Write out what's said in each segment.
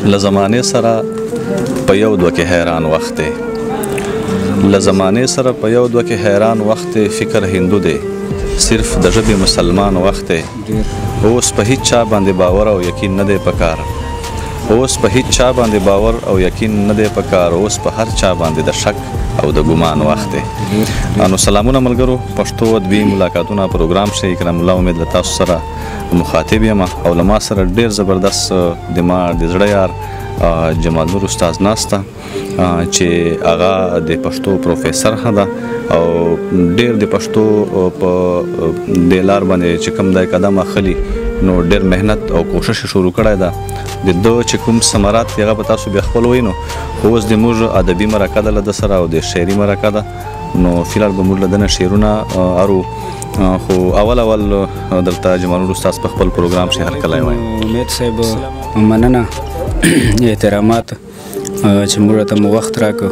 له زمانې سره په یو دوه کې حیران وخت دی له زمانې سره په یو دوه کې حیران وخت دی فکر هندو دی صرف د ژبې مسلمان وخت دی اوس په هیڅ چا باندې باور او یقین نه دی پکار اوس په هیڅ چا باندې باور او یقین نه دی پکار اوس په هر چا باندې د شک او د ګمان وخت دی نو سلامونه ملګرو پښتو ادبي ملاقاتونه پروګرام شي کرام الله امید له تاسو سره مخاطب یم او له ما سره ډېر زبردست دماغ د زړه یار جمال نور استاد ناسته چې هغه د پښتو پروفیسر ده او ډېر د پښتو په د لار باندې چې کوم د قدم اخلي نو ډېر مهنت او کوشش شروع کړی ده د دو چې کوم ثمرات هغه به تاسو بیا خپل وینو خو اوس د موږ ادبي مرکه ده له سره او د شعري مرکه ده نو فلحال به موږ له دنه شعرونه ارو خو اول دلته جمال نور استاد په خپل پروګرام شي هر کله وایي امید صاحب مننه احترامات چې موږ ته مو وخت راکړو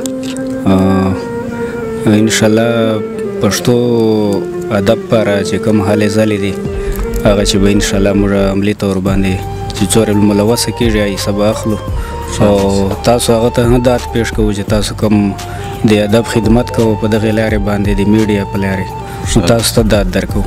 ان شاء الله پښتو ادب پر چې کوم حالې ځلې دي هغه چې به ان شاء الله موږ عملي تور باندې چې څور الملوثه کېږي ای سبا اخلو او تاسو هغه ته هدایت پیش کوو چې تاسو کوم د ادب خدمت کوو په دغه لارې باندې د میډیا په لارې تاسو ته داد درکو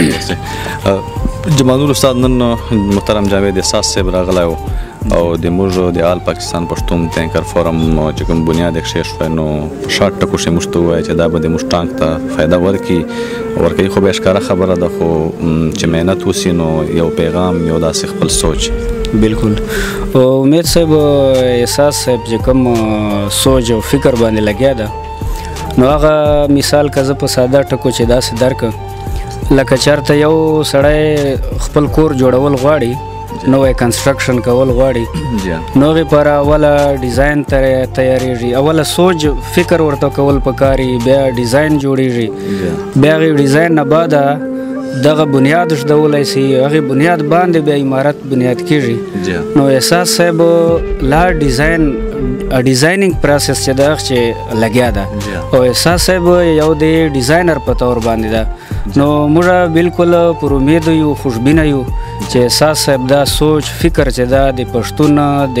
جمال نور استاد نن محترم جاوید احساس صاحب راغلی و او د موږ د آل پاکستان پښتون تینکر فورم چې کوم بنیاد ایښی شوی نو په شارټ ټکو شی موږ ته ووایه چې دا به د موږ ټانک ته فایده ورکوي خو بیا ښکاره خبره ده خو چې محنت وسي نو یو پیغام یو داسې خپل سوچ بالکل امید صاحب احساس صاحب چې کوم سوچ او فکر باندې لګیا ده نو هغه مثال که زه په ساده ټکو چې داسې درکړم لکه چېرته یو سړی خپل کور جوړول غواړي نوې کنسټرکشن کول غواړي نو هغې پر اوله ډیزاین تیاریږي اوله سوچ فکر ورته کول پکاري بیا ډیزاین جوړیږي بیا هغې ډیزاین نه بعده دغه بنیاد ږدولی سي هغې بنیاد باندې بیا عمارت بنیاد کیږي نو احساس صاحب لا ډیزاینینګ پروسس چې ده چې لګیا ده او احساس صاحب یو د ډیزاینر په طور باندې ده نو موږ بالکل پر امید یو خوشبینه یو چې احساس صاحب دا سوچ فکر چې ده د پښتون د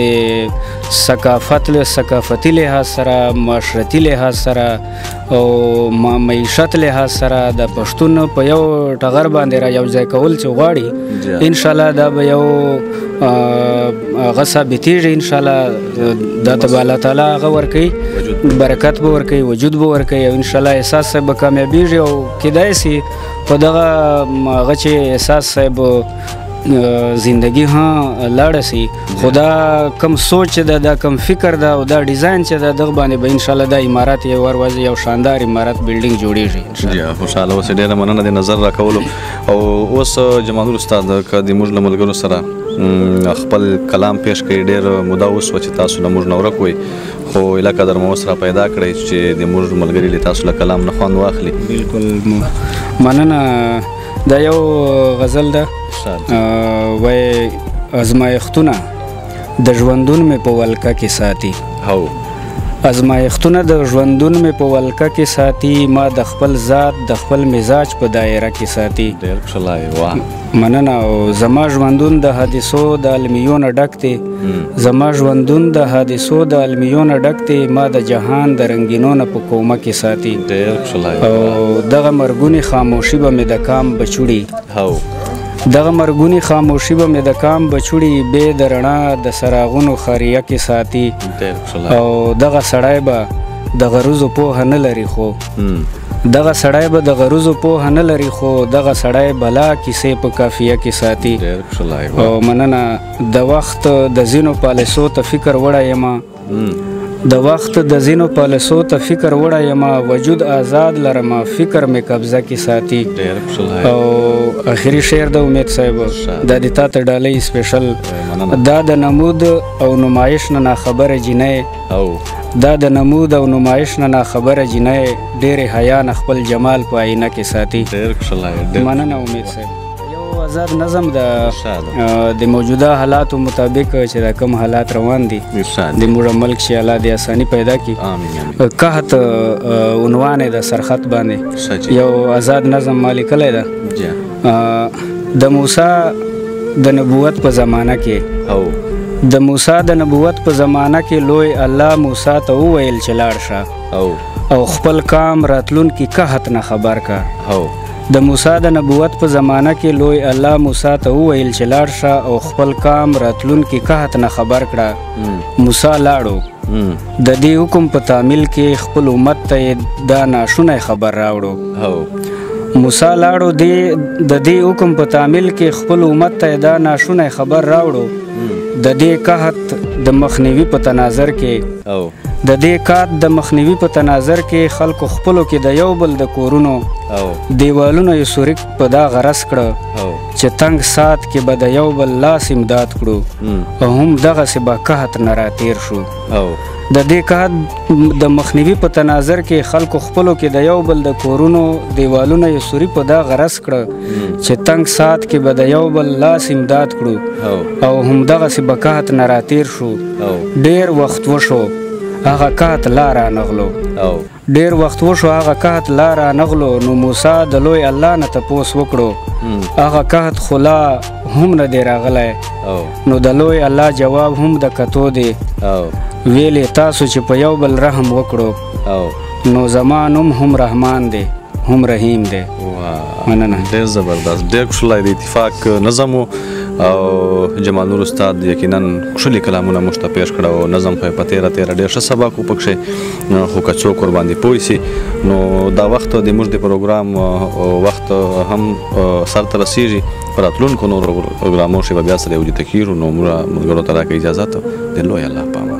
ثقافتي لحاظ سره معاشرتي لحاظ سره او معیشت لحاظ سره د پښتون په یو ټغر باندې را یو ځای کول چې غواړي انشاءالله دا به یو هغه ثابتېږي انشاءالله دا ته به الله تعالی هغه ورکوي برکت به ورکوي وجود به ورکوي او انشاءالله احساس صاحب به کامیابېږي او کیدای سي په دغه هغه چې احساس صاحب زندگی لاړه سي خو دا کم سوچ ده دا کم فکر ده او دا ډیزاین چې ده دغه باندې به انشاءالله دا عمارت یې ورځي یو شاندار عمارت بلډینګ جوړیږي انشاءالله خوشحاله اوسئ ډېره مننه د نظر راکولو او اوس جمال نور استاد که د موږ له ملګرو سره خپل کلام پیش کړي ډېر موده وسوه چې تاسو له موږ نه ورک وئ خو ایله قدر مو اوس را پیدا کړئ چې د موږ ملګري له تاسو له کلام نه خوند واخلي بالکل مننه دا یو غزل ده وای ازمایښتونه د ژوندون مې په ولکه کې ساتي ازمایښتونه د ژوندون مې په ولکه کې ساتي ما د خپل ذات د خپل مزاج په دایره کې ساتي مننه او زما ژوندون د حادثو د المیونه ډک دی زما ژوندون د حادثو د المیونه ډک دی ما د جهان د رنګینو نه په کومه کې ساتي او دغه مرګونې خاموشي به مې د کام بچوړي دغه مرګونی خاموشي به مې د کام بچوړي بې د رڼا د څراغونو خاریه کې ساتي او دغه سړی به د غرضو پوهه نه لري خو دغه سړی به د غرضو پوهه نه لري خو دغه سړی بلا کیسې په کافیه کې ساتي او مننه د وخت د ځینو پالیسو ته فکر وړی یمه د وخت د ځینو پالیسو ته فکر وړی یمه وجود آزاد لرمه فکر مې قبضه کې ساتي او آخري شعر د امید صاحب دا د تا ته ډالۍ سپیشل دا د نمود او نمایش نه ناخبره جینۍ دا د نمود او نمایش نه ناخبره جینۍ ډېرې حیا نه خپل جمال په آینه کې ساتي مننه امید صاحب آزاد نظم د موجوده حالاتو مطابق چې دا کم حالات روان دي د موږ ملک چې الله د اساني پیدا کړي قحط عنوان د سرخط باندې یو آزاد نظم ما لیکلی ده د موسی د نبوت په زمانه کې د موسی د نبوت په زمانه کې لوی الله موسی ته وویل چې لاړ شه او خپل قام راتلونکي قحط نه خبر کا. د موسی د نبوت په زمانه کې لوی الله موسی ته وویل چې لاړ شه او خپل قام راتلونکي قحط نه خبر کړه. موسی لاړو. د دې حکم په تعمیل کې خپل امت ته دا ناشونی خبر راوړو. موسی لاړو د دې حکم په تعمیل کې خپل امت ته دا ناشونی خبر راوړو. د دې قحط د مخنیوي په تناظر کې خلکو خپلو کې د یو بل د کورونو دیوالونه یې سورک په دا غرض کړه چې تنګ سات کې به د یو بل لاس امداد کړو او هم دغسې به قحط نه راتیر شو. د دې قحط د مخنیوي په تناظر کې خلکو خپلو کې د یو بل د کورونو دیوالونه یې سوري په دا غرض کړه چې تنګ سات کې به د یو بل لاس امداد کړو او هم دغسې به قحط نه راتیر شو. ډېر وخت وشو هغه قحط لا رانغلو. نو موسی د لوی الله نه تپوس وکړو هغه قحط خو لا هم نه دی راغلی. نو د لوی الله جواب هم د کتو دی. ویلې تاسو چې په یو بل رحم وکړو نو زما نوم هم رحمان دی هم رحیم دی. مننه. ډېر زبردست، ډېر ښکلی د اتفاق نظم او جمال نور استاد یقینا ښکلي کلامونه موږ ته پیش کړه او نظم خو یې په تېره ډېر ښه سبق و پکښې، خو که څوک ورباندې پوه شي نو دا وخت د موږ د پروګرام وخت هم سر ته رسېږي. په راتلونکو نورو پروګرامونو کې به بیا سره یو لیدل کېږو. نو موږ ملګرو ته راکړه اجازه د لوی الله په امان.